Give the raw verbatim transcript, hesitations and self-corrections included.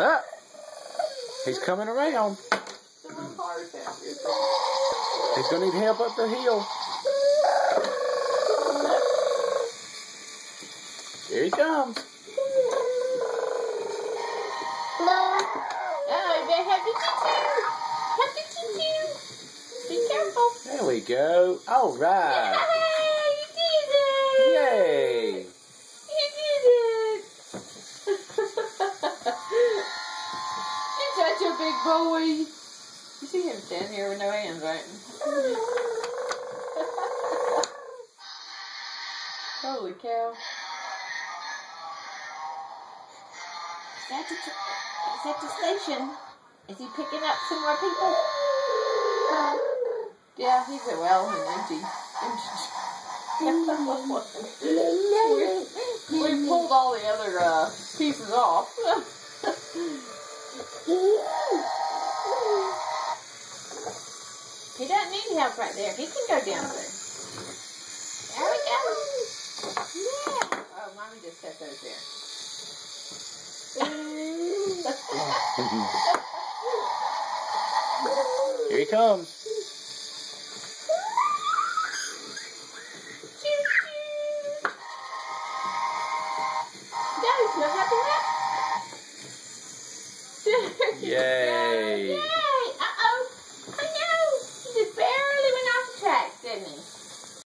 Ah, he's coming around. He's going to need help up the hill. Here he comes. Oh, you have to choo-choo. Have to choo-choo. Be careful. There we go. All right. Yay, you did it. Yay. You did it. You're such a big boy. You see him standing here with no hands, right? Holy cow. Is that the, is that the station? Is he picking up some more people? Yeah, he's a well and empty. we, we pulled all the other uh, pieces off. He doesn't need help right there. He can go down there. There we go. Yeah. Oh, Mommy just set those there. Here he comes.